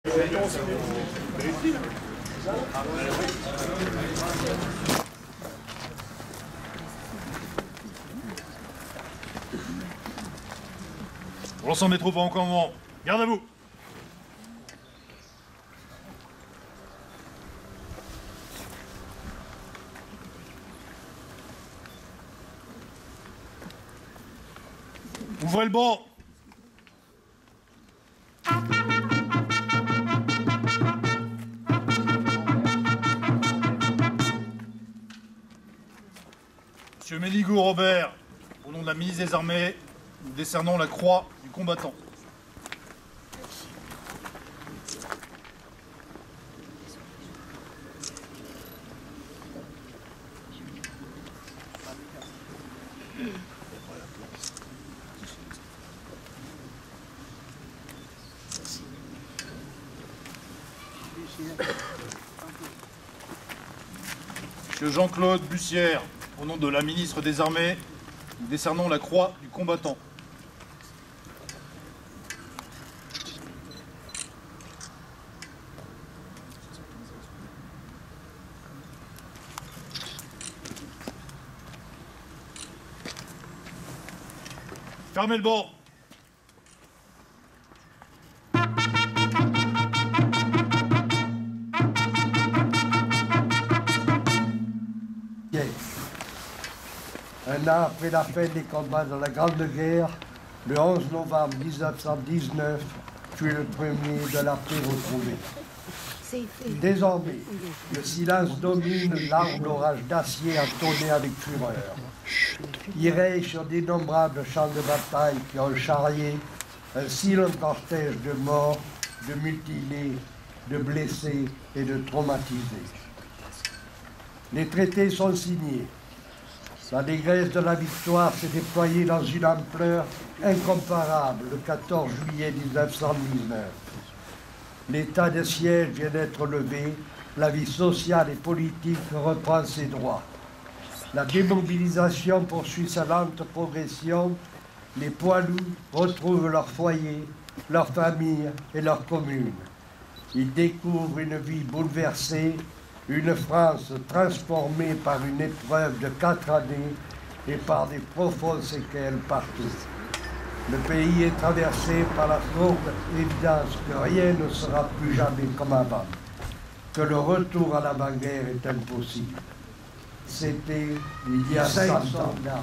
Pour l'ensemble des troupes en commandement, garde à vous. Ouvrez le banc. Monsieur Méligout Robert, au nom de la ministre des Armées, nous décernons la croix du combattant. Monsieur Jean-Claude Bussière, au nom de la ministre des Armées, nous décernons la croix du combattant. Fermez le banc. Un an après la fin des combats de la Grande Guerre, le 11 novembre 1919, fut le premier de la paix retrouvée. Désormais, le silence domine, l'arme d'orage d'acier entonné avec fureur. Il règne sur d'innombrables champs de bataille qui ont charrié un si long cortège de morts, de mutilés, de blessés et de traumatisés. Les traités sont signés. La négresse de la victoire s'est déployée dans une ampleur incomparable le 14 juillet 1919. L'état de siège vient d'être levé, la vie sociale et politique reprend ses droits. La démobilisation poursuit sa lente progression, les poilus retrouvent leur foyer, leur famille et leur commune. Ils découvrent une vie bouleversée, une France transformée par une épreuve de 4 années et par des profondes séquelles partout. Le pays est traversé par la sourde évidence que rien ne sera plus jamais comme avant, que le retour à l'avant-guerre est impossible. C'était il y a 5 soldats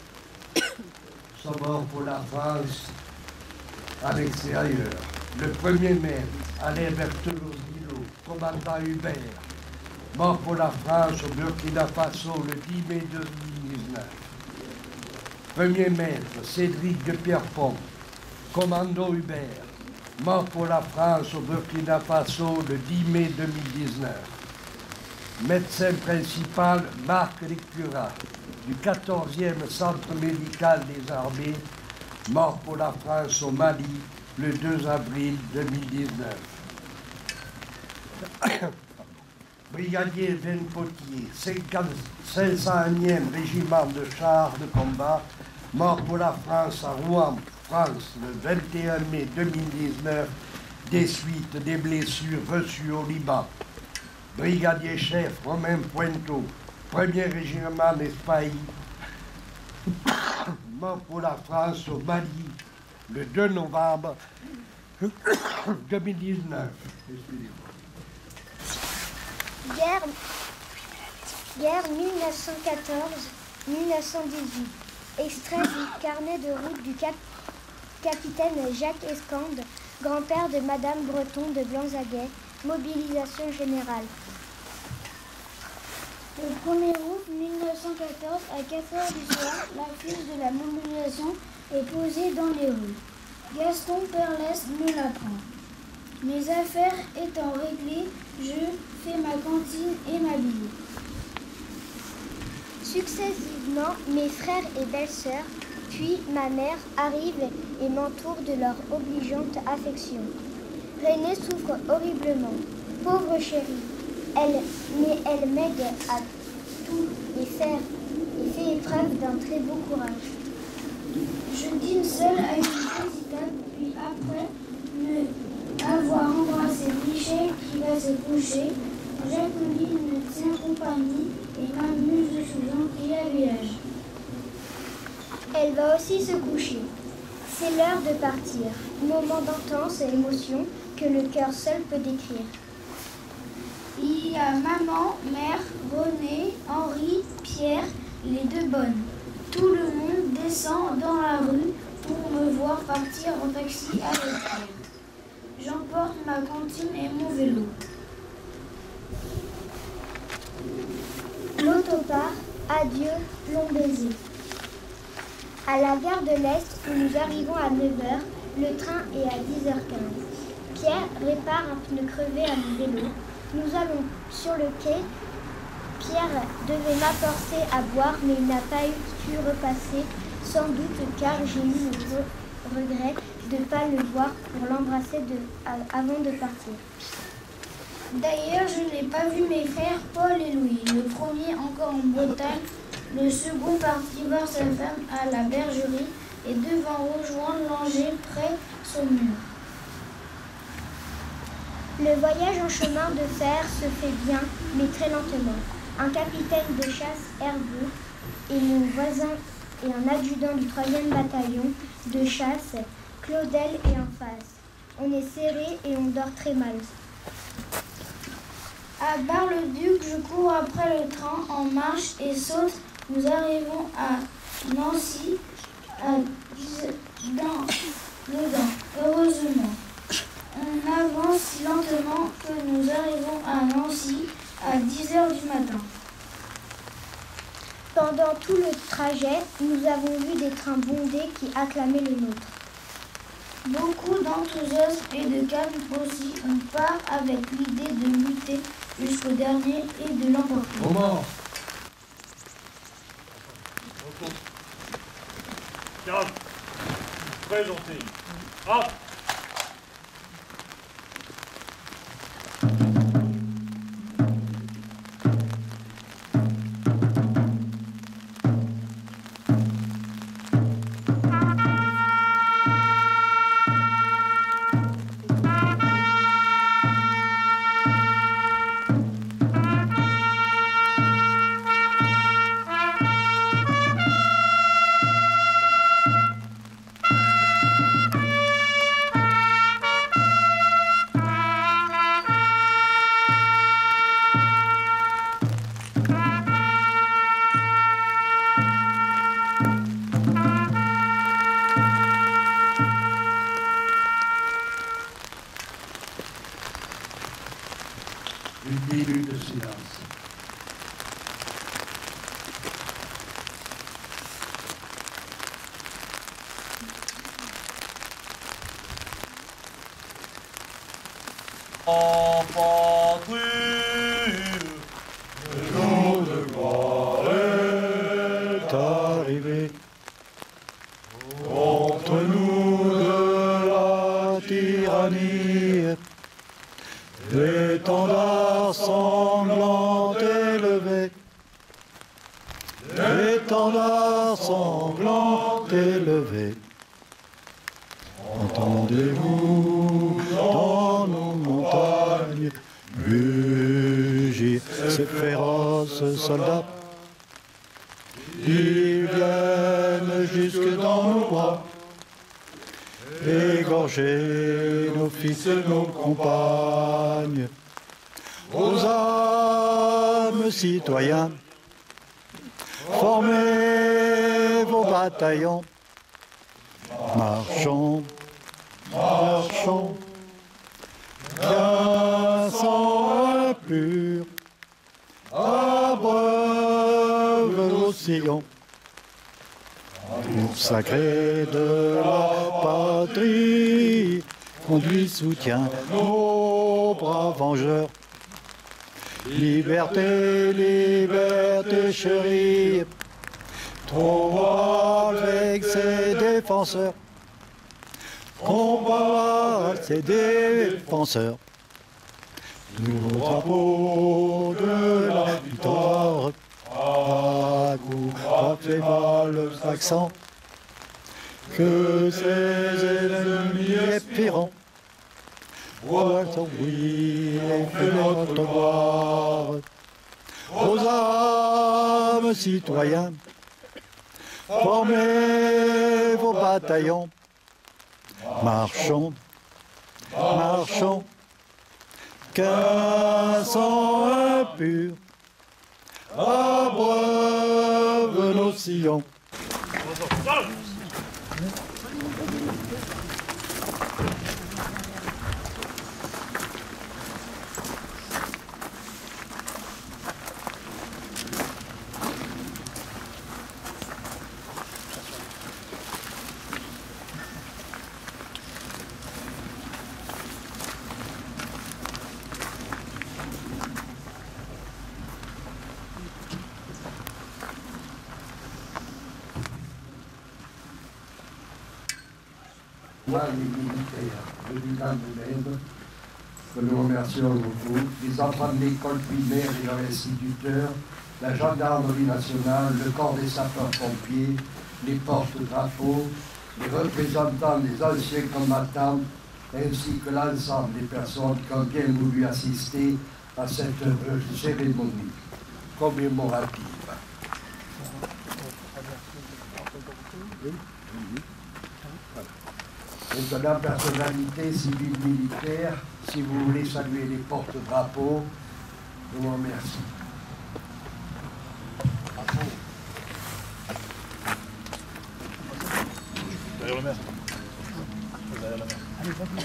sont morts pour la France à l'extérieur. Le 1er mai, Alain Berthelot, commandant Hubert, mort pour la France au Burkina Faso le 10 mai 2019. Premier maître Cédric de Pierrepont, commando Hubert, mort pour la France au Burkina Faso le 10 mai 2019. Médecin principal Marc Lecura, du 14e Centre médical des armées, mort pour la France au Mali le 2 avril 2019. Brigadier Jean Potier, 501e régiment de chars de combat, mort pour la France à Rouen, France, le 21 mai 2019, des suites des blessures reçues au Liban. Brigadier chef Romain Pointeau, 1er régiment d'Espagne, mort pour la France au Mali, le 2 novembre 2019. Guerre 1914-1918. Extrait du carnet de route du capitaine Jacques Escande, grand-père de Madame Breton de Blanzaguet. Mobilisation générale. Le 1er août 1914, à 4h du soir, l'affiche de la mobilisation est posée dans les rues. Gaston Perlès me l'apprend. Mes affaires étant réglées, je fais ma cantine et m'habille. Successivement, mes frères et belles-sœurs, puis ma mère, arrivent et m'entourent de leur obligeante affection. Renée souffre horriblement. Pauvre chérie, mais elle m'aide à tout et fait épreuve d'un très beau courage. Je dîne seule à une petite table, puis après me avoir embrassé va se coucher, Jacqueline me tient compagnie et m'amuse de ce gentil habillage. Elle va aussi se coucher. C'est l'heure de partir, moment d'intense émotion que le cœur seul peut décrire. Il y a maman, mère, René, Henri, Pierre, les deux bonnes. Tout le monde descend dans la rue pour me voir partir en taxi avec elle. J'emporte ma cantine et mon vélo. L'auto part, adieu, long baiser. À la gare de l'Est, où nous arrivons à 9h, le train est à 10h15. Pierre répare un pneu crevé à mon vélo. Nous allons sur le quai. Pierre devait m'apporter à boire, mais il n'a pas pu repasser, sans doute car j'ai eu le regret de ne pas le voir pour l'embrasser avant de partir. D'ailleurs, je n'ai pas vu mes frères Paul et Louis. Le premier encore en Bretagne, le second parti voir sa femme à la bergerie et devant rejoindre l'Angers près Saumur. Le voyage en chemin de fer se fait bien, mais très lentement. Un capitaine de chasse Hervé et mon voisin et un adjudant du 3e bataillon de chasse, Claudel, est en face. On est serré et on dort très mal. À Bar-le-Duc, je cours après le train en marche et saute. Nous arrivons à Nancy à 10h dedans, heureusement. On avance si lentement que nous arrivons à Nancy à 10h du matin. Pendant tout le trajet, nous avons vu des trains bondés qui acclamaient le nôtre. Beaucoup d'enthousiasme et de calme aussi. On part avec l'idée de lutter jusqu'au dernier et de l'emporter. Moment. Calme. Très gentil. Hop. Une minute de silence. En patrie, Le jour de gloire est arrivé. Contre nous de la tyrannie, l'étendard sanglant élevé, l'étendard sanglant élevé. Entendez-vous dans nos montagnes mugir ces féroces soldats? Ils viennent jusque dans nos bras, égorger nos fils et nos compagnes. Aux âmes citoyens, formez vos bataillons. Marchons, marchons, bien sang impur, abreuve nos sillons. Amour sacré de la patrie, conduit, soutient nos braves vengeurs. Liberté, liberté chérie, trop avec ses défenseurs. Combat ses défenseurs. Nouveau drapeau de la victoire, à coup frappé par le accent, que ses ennemis épieront. Poissons brillent et fait notre gloire. Aux âmes citoyens, formez vos bataillons. Marchons, marchons, qu'un sang impur abreuve nos sillons. Moi, les militaires, le bilan de l'aide, que nous remercions beaucoup, les enfants de l'école primaire et leurs instituteurs, la gendarmerie nationale, le corps des sapeurs-pompiers, les porte-drapeaux, les représentants des anciens combattants, ainsi que l'ensemble des personnes qui ont bien voulu assister à cette cérémonie commémorative. Maintenant, personnalité civile militaire, si vous voulez saluer les porte-drapeaux, je vous remercie. Derrière le maire. Derrière la mer. Allez, vas-y.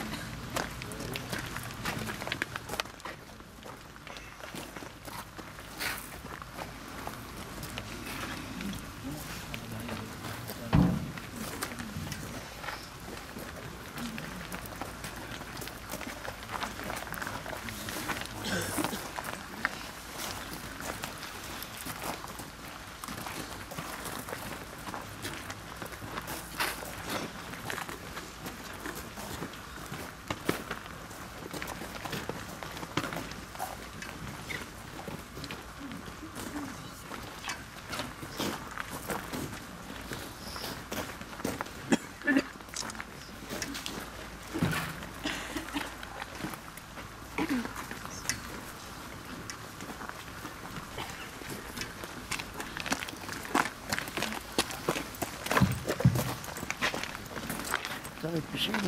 Ça va être plus cher, là.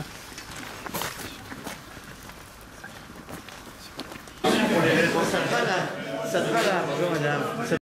Ça te va là, bonjour madame.